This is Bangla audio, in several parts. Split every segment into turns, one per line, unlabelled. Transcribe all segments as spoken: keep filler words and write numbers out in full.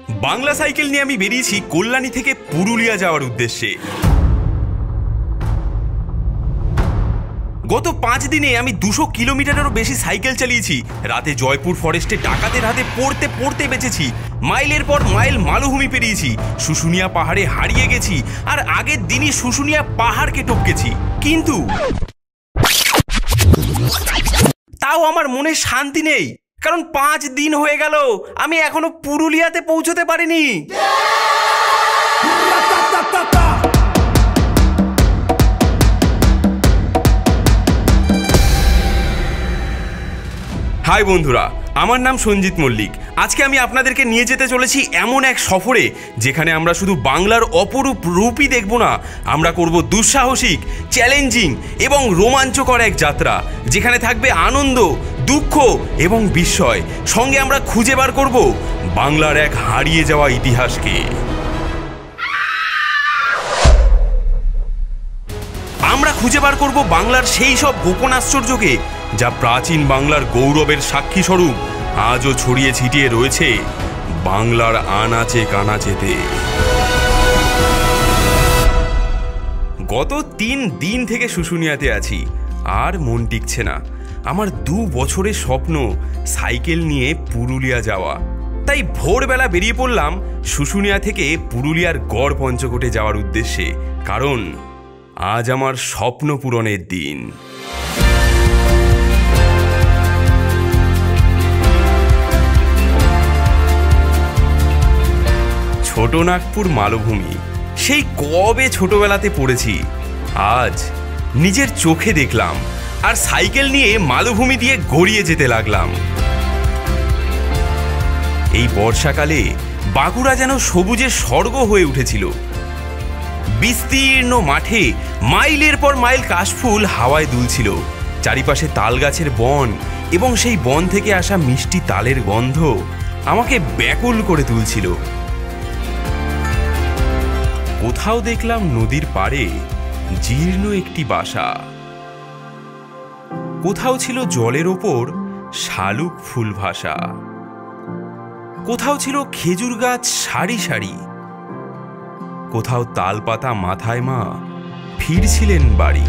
বাংলা সাইকেল নিয়ে আমি বেরিয়েছি কল্যাণী থেকে পুরুলিয়া যাওয়ার উদ্দেশ্যে। গত পাঁচ দিনে আমি দুশো কিলোমিটারেরও বেশি সাইকেল চালিয়েছি। রাতে জয়পুর ফরেস্টে ডাকাতের হাতে পড়তে পড়তে বেঁচেছি। মাইলের পর মাইল মালভূমি পেরিয়েছি, শুশুনিয়া পাহাড়ে হারিয়ে গেছি, আর আগের দিনই শুশুনিয়া পাহাড়কে টপকেছি। কিন্তু তাও আমার মনে শান্তি নেই, কারণ পাঁচ দিন হয়ে গেল আমি এখনো পুরুলিয়াতে পৌঁছতে পারিনি। হাই বন্ধুরা, আমার নাম সঞ্জিত মল্লিক। আজকে আমি আপনাদেরকে নিয়ে যেতে চলেছি এমন এক সফরে যেখানে আমরা শুধু বাংলার অপরূপ রূপই দেখব না, আমরা করব দুঃসাহসিক, চ্যালেঞ্জিং এবং রোমাঞ্চকর এক যাত্রা, যেখানে থাকবে আনন্দ, দুঃখ এবং বিস্ময়। সঙ্গে আমরা খুঁজে বার করব বাংলার এক হারিয়ে যাওয়া ইতিহাসকে। আমরা খুঁজে বার করব বাংলার সেই সব গোপন আশ্চর্যকে যা প্রাচীন বাংলার গৌরবের সাক্ষী স্বরূপ আজও ছড়িয়ে ছিটিয়ে রয়েছে বাংলার আনাচে কানাচেতে। গত তিন দিন থেকে শুশুনিয়াতে আছি, আর মন টিকছে না। আমার দু বছরের স্বপ্ন সাইকেল নিয়ে পুরুলিয়া যাওয়া। তাই ভোরবেলা বেরিয়ে পড়লাম শুশুনিয়া থেকে পুরুলিয়ার গড় পঞ্চকোটে যাওয়ার উদ্দেশ্যে, কারণ আজ আমার স্বপ্ন পূরণের দিন। ছোটনাগপুর মালভূমি, সেই কবে ছোটবেলাতে পড়েছি, আজ নিজের চোখে দেখলাম, আর সাইকেল নিয়ে মালভূমি দিয়ে গড়িয়ে যেতে লাগলাম। এই বর্ষাকালে বাঁকুড়া যেন সবুজের স্বর্গ হয়ে উঠেছিল। বিস্তীর্ণ মাঠে মাইলের পর মাইল কাশফুল হাওয়ায় দুলছিল। চারিপাশে তাল গাছের বন এবং সেই বন থেকে আসা মিষ্টি তালের গন্ধ আমাকে ব্যাকুল করে তুলছিল। কোথাও দেখলাম নদীর পাড়ে জীর্ণ একটি বাসা, কোথাও ছিল জলের ওপর শালুক ফুল ভাসা, কোথাও ছিল খেজুর গাছ সারি সারি, কোথাও তাল পাতা মাথায় মা ফিরছিলেন বাড়ি।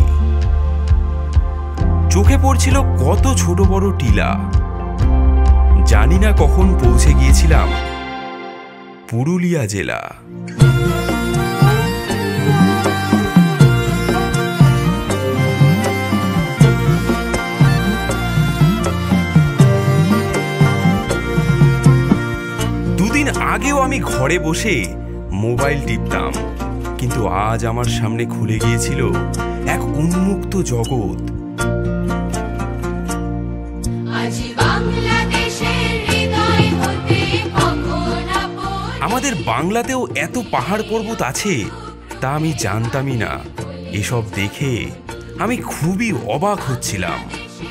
চোখে পড়ছিল কত ছোট বড় টিলা। জানি না কখন পৌঁছে গিয়েছিলাম পুরুলিয়া জেলা। দুদিন আগেও আমি ঘরে বসে মোবাইল টিপতাম, কিন্তু আজ আমার সামনে খুলে গিয়েছিল এক উন্মুক্ত জগৎ। আমাদের বাংলাতেও এত পাহাড় পর্বত আছে তা আমি জানতামই না। এসব দেখে আমি খুবই অবাক হচ্ছিলাম।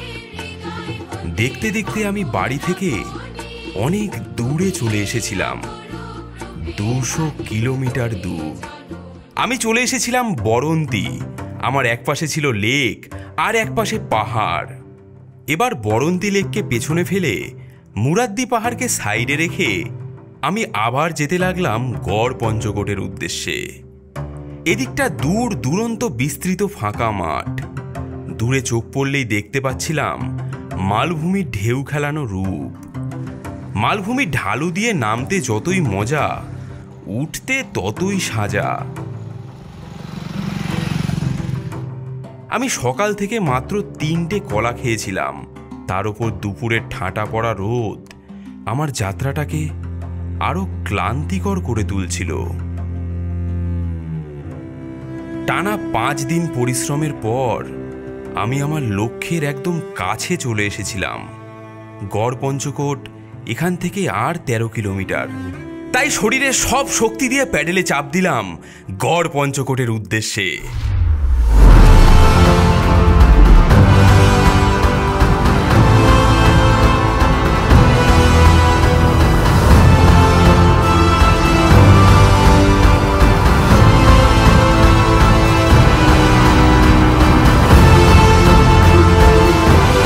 দেখতে দেখতে আমি বাড়ি থেকে অনেক দূরে চলে এসেছিলাম, দুশো কিলোমিটার দূর। আমি চলে এসেছিলাম বরন্তী। আমার এক পাশে ছিল লেক আর এক পাশে পাহাড়। এবার বরন্তী লেককে পেছনে ফেলে মুরাদ্দি পাহাড়কে সাইডে রেখে আমি আবার যেতে লাগলাম গড় পঞ্চকোটের উদ্দেশ্যে। এদিকটা দূর দূরন্ত বিস্তৃত ফাঁকা মাঠ। দূরে চোখ পড়লেই দেখতে পাচ্ছিলাম মালভূমির ঢেউ খেলানো রূপ। মালভূমির ঢালু দিয়ে নামতে যতই মজা, উঠতে ততই সাজা। আমি সকাল থেকে মাত্র তিনটে কলা খেয়েছিলাম, তার উপর দুপুরের ঠাঁটা পড়া রোদ আমার যাত্রাটাকে আরো ক্লান্তিকর করে তুলছিল। টানা পাঁচ দিন পরিশ্রমের পর আমি আমার লক্ষ্যের একদম কাছে চলে এসেছিলাম। গড় পঞ্চকোট এখান থেকে আর তেরো কিলোমিটার। তাই শরীরের সব শক্তি দিয়ে প্যাডেলে চাপ দিলাম গড় পঞ্চকোটের উদ্দেশ্যে।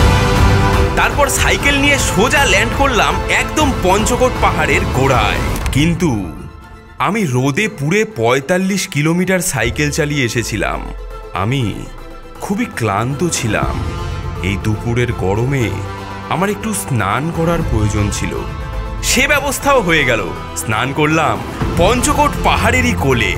তারপর সাইকেল নিয়ে সোজা ল্যান্ড করলাম একদম পঞ্চকোট পাহাড়ের গোড়ায়। কিন্তু আমি রোদে পুড়ে পঁয়তাল্লিশ কিলোমিটার সাইকেল চালিয়ে এসেছিলাম। আমি খুবই ক্লান্ত ছিলাম। এই দুপুরের গরমে আমার একটু স্নান করার প্রয়োজন ছিল। সে ব্যবস্থাও হয়ে গেল। স্নান করলাম পঞ্চকোট পাহাড়েরই কোলে।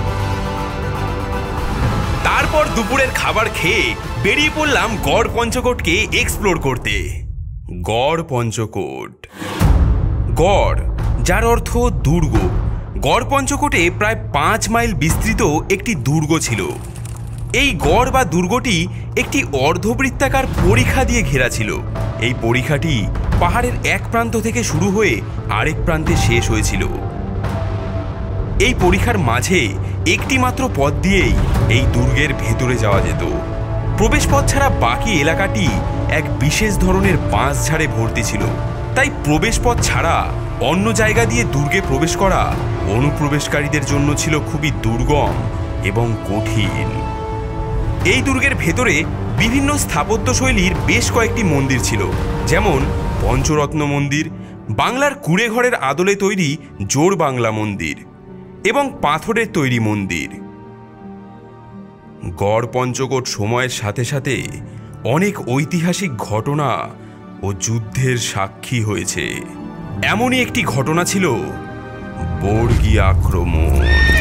তারপর দুপুরের খাবার খেয়ে বেরিয়ে পড়লাম গড় পঞ্চকোটকে এক্সপ্লোর করতে। গড় পঞ্চকোট, গড় যার অর্থ দুর্গ। গড় পঞ্চকোটে প্রায় পাঁচ মাইল বিস্তৃত একটি দুর্গ ছিল। এই গড় বা দুর্গটি একটি অর্ধবৃত্তাকার পরিখা দিয়ে ঘেরা ছিল। এই পরিখাটি পাহাড়ের এক প্রান্ত থেকে শুরু হয়ে আরেক প্রান্তে শেষ হয়েছিল। এই পরিখার মাঝে একটি মাত্র পথ দিয়েই এই দুর্গের ভেতরে যাওয়া যেত। প্রবেশ পথ ছাড়া বাকি এলাকাটি এক বিশেষ ধরনের বাঁশঝাড়ে ভর্তি ছিল। তাই প্রবেশ পথ ছাড়া অন্য জায়গা দিয়ে দুর্গে প্রবেশ করা অনুপ্রবেশকারীদের জন্য ছিল খুবই দুর্গম এবং কঠিন। এই দুর্গের ভেতরে বিভিন্ন স্থাপত্যশৈলীর বেশ কয়েকটি মন্দির ছিল, যেমন পঞ্চরত্ন মন্দির, বাংলার কুঁড়েঘরের আদলে তৈরি জোড় বাংলা মন্দির এবং পাথরের তৈরি মন্দির। গড় পঞ্চকোট সময়ের সাথে সাথে অনেক ঐতিহাসিক ঘটনা ও যুদ্ধের সাক্ষী হয়েছে। এমনই একটি ঘটনা ছিল বর্গী আক্রমণ।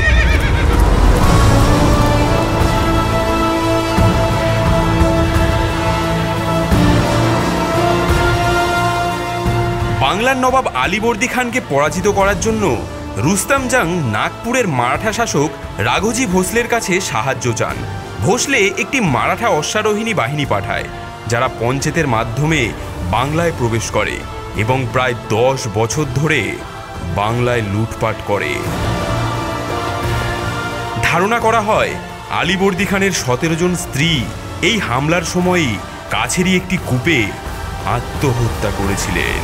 বাংলার নবাব আলীবর্দী খানকে পরাজিত করার জন্য রুস্তম জাং নাগপুরের মারাঠা শাসক রাঘোজি ভোসলের কাছে সাহায্য চান। ভোসলে একটি মারাঠা অশ্বারোহিণী বাহিনী পাঠায়, যারা পঞ্চেতের মাধ্যমে বাংলায় প্রবেশ করে এবং প্রায় দশ বছর ধরে বাংলায় লুটপাট করে। ধারণা করা হয় আলীবর্দী খানের সতেরো জন স্ত্রী এই হামলার সময়ই কাছেরই একটি কূপে আত্মহত্যা করেছিলেন।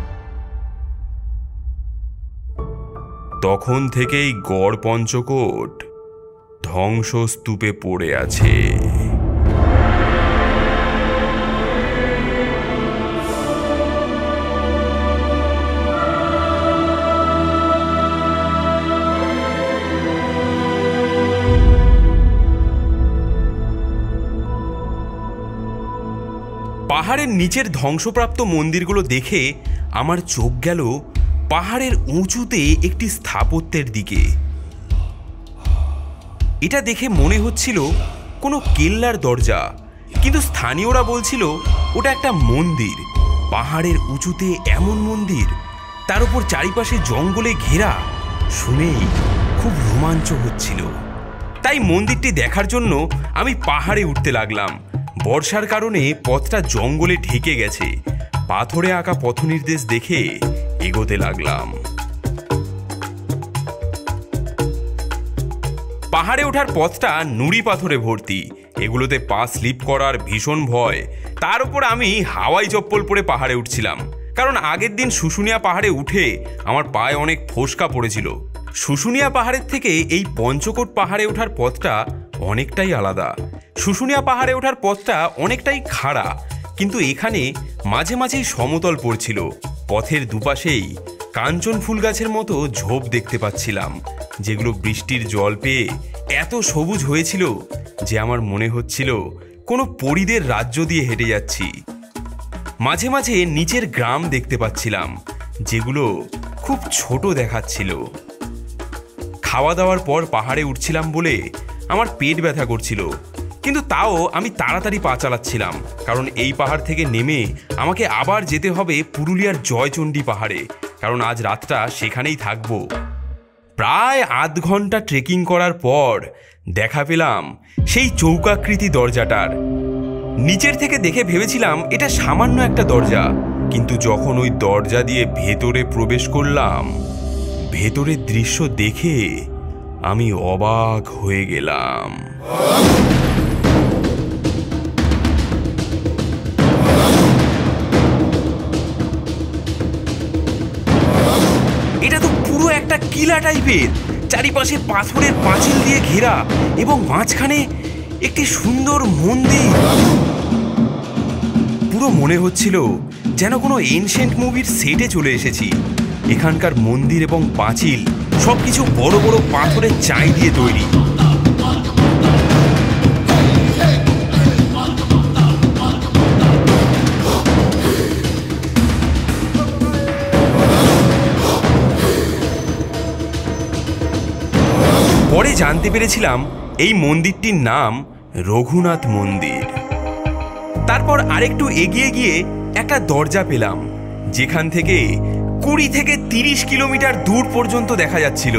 তখন থেকেই গড় পঞ্চকোট ধ্বংসস্তূপে পড়ে আছে। পাহাড়ের নিচের ধ্বংসপ্রাপ্ত মন্দিরগুলো দেখে আমার চোখ গেল পাহাড়ের উঁচুতে একটি স্থাপত্যের দিকে। এটা দেখে মনে হচ্ছিল কোনো কেল্লার দরজা, কিন্তু স্থানীয়রা বলছিল ওটা একটা মন্দির। পাহাড়ের উঁচুতে এমন মন্দির, তার উপর চারিপাশে জঙ্গলে ঘেরা, শুনেই খুব রোমাঞ্চ হচ্ছিল। তাই মন্দিরটি দেখার জন্য আমি পাহাড়ে উঠতে লাগলাম। বর্ষার কারণে পথটা জঙ্গলে ঢেকে গেছে। পাথরে আঁকা পথনির্দেশ দেখে এগোতে লাগলাম। পাহাড়ে ওঠার পথটা নুড়ি পাথরে ভর্তি। এগুলোতে পা স্লিপ করার ভীষণ ভয়। তার উপর আমি হাওয়াই চপ্পল পরে পাহাড়ে উঠছিলাম, কারণ আগের দিন শুশুনিয়া পাহাড়ে উঠে আমার পায়ে অনেক ফোস্কা পড়েছিল। শুশুনিয়া পাহাড়ের থেকে এই পঞ্চকোট পাহাড়ে ওঠার পথটা অনেকটাই আলাদা। শুশুনিয়া পাহাড়ে ওঠার পথটা অনেকটাই খাড়া, কিন্তু এখানে মাঝে মাঝেই সমতল পড়ছিল। পথের দুপাশেই কাঞ্চন ফুল গাছের মতো ঝোপ দেখতে পাচ্ছিলাম, যেগুলো বৃষ্টির জল পেয়ে এত সবুজ হয়েছিল যে আমার মনে হচ্ছিল কোনো পরীদের রাজ্য দিয়ে হেঁটে যাচ্ছি। মাঝে মাঝে নিচের গ্রাম দেখতে পাচ্ছিলাম, যেগুলো খুব ছোট দেখাচ্ছিল। খাওয়া দাওয়ার পর পাহাড়ে উঠছিলাম বলে আমার পেট ব্যথা করছিল, কিন্তু তাও আমি তাড়াতাড়ি পা চালাচ্ছিলাম, কারণ এই পাহাড় থেকে নেমে আমাকে আবার যেতে হবে পুরুলিয়ার জয়চণ্ডী পাহাড়ে, কারণ আজ রাতটা সেখানেই থাকবো। প্রায় আধ ঘন্টা ট্রেকিং করার পর দেখা পেলাম সেই চৌকাকৃতি দরজাটার। নিচের থেকে দেখে ভেবেছিলাম এটা সামান্য একটা দরজা, কিন্তু যখন ওই দরজা দিয়ে ভেতরে প্রবেশ করলাম, ভেতরের দৃশ্য দেখে আমি অবাক হয়ে গেলাম। এটা তো পুরো একটা কিলা টাইপের, চারিপাশে পাথরের পাঁচিল দিয়ে ঘেরা এবং মাঝখানে একটি সুন্দর মন্দির। পুরো মনে হচ্ছিল যেন কোনো এনশিয়েন্ট মুভির সেটে চলে এসেছি। এখানকার মন্দির এবং পাঁচিল সবকিছু বড় বড় পাথরের চাই দিয়ে তৈরি। পরে জানতে পেরেছিলাম এই মন্দিরটির নাম রঘুনাথ মন্দির। তারপর আরেকটু এগিয়ে গিয়ে একটা দরজা পেলাম, যেখান থেকে কুড়ি থেকে তিরিশ কিলোমিটার দূর পর্যন্ত দেখা যাচ্ছিল।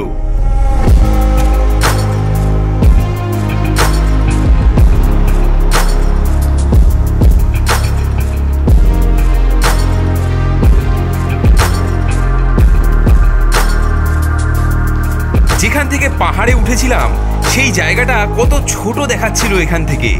যেখান থেকে পাহাড়ে উঠেছিলাম সেই জায়গাটা কত ছোট দেখাচ্ছিল এখান থেকে।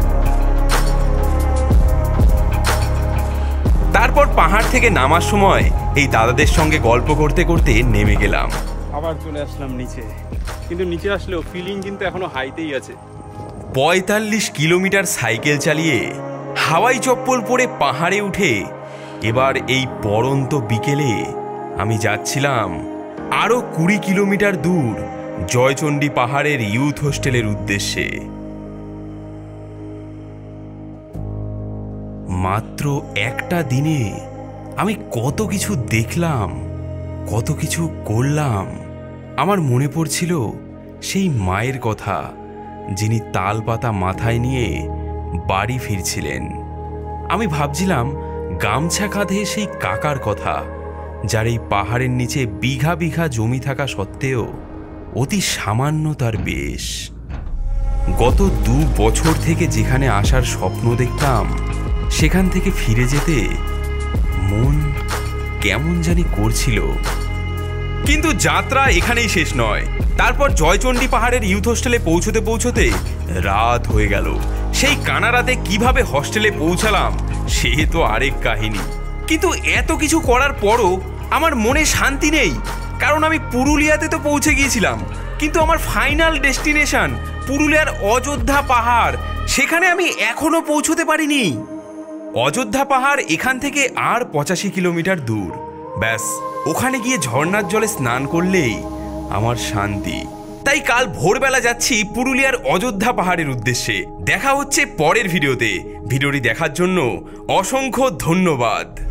তারপর পাহাড় থেকে নামার সময় এই দাদাদের সঙ্গে গল্প করতে করতে নেমে গেলাম।
আবার চলে আসলাম নিচে, কিন্তু নিচে আসলেও ফিলিং কিন্তু এখনো হাইতেই আছে।
পঁয়তাল্লিশ কিলোমিটার সাইকেল চালিয়ে হাওয়াই চপ্পল পরে পাহাড়ে উঠে এবার এই পড়ন্ত বিকেলে আমি যাচ্ছিলাম আরো কুড়ি কিলোমিটার দূর জয়চণ্ডী পাহাড়ের ইউথ হোস্টেলের উদ্দেশ্যে। মাত্র একটা দিনে আমি কত কিছু দেখলাম, কত কিছু করলাম। আমার মনে পড়ছিল সেই মায়ের কথা, যিনি তাল পাতা মাথায় নিয়ে বাড়ি ফিরছিলেন। আমি ভাবছিলাম গামছা কাঁধে সেই কাকার কথা, যার এই পাহাড়ের নিচে বিঘা বিঘা জমি থাকা সত্ত্বেও অতি সামান্য তার বেশ। গত দু বছর থেকে যেখানে আসার স্বপ্ন দেখতাম, সেখান থেকে ফিরে যেতে মন কেমন জানি করছিল। কিন্তু যাত্রা এখানেই শেষ নয়। তারপর জয়চণ্ডী পাহাড়ের ইউথ হোস্টেলে পৌঁছতে পৌঁছতে রাত হয়ে গেল। সেই কানা রাতে কিভাবে হোস্টেলে পৌঁছালাম সে তো আরেক কাহিনী। কিন্তু এত কিছু করার পরও আমার মনে শান্তি নেই, কারণ আমি পুরুলিয়াতে তো পৌঁছে গিয়েছিলাম, কিন্তু আমার ফাইনাল ডেস্টিনেশন পুরুলিয়ার অযোধ্যা পাহাড়, সেখানে আমি এখনো পৌঁছতে পারিনি। অযোধ্যা পাহাড় এখান থেকে আর পঁচাশি কিলোমিটার দূর। ব্যাস, ওখানে গিয়ে ঝর্ণার জলে স্নান করলেই আমার শান্তি। তাই কাল ভোরবেলা যাচ্ছি পুরুলিয়ার অযোধ্যা পাহাড়ের উদ্দেশ্যে। দেখা হচ্ছে পরের ভিডিওতে। ভিডিওটি দেখার জন্য অসংখ্য ধন্যবাদ।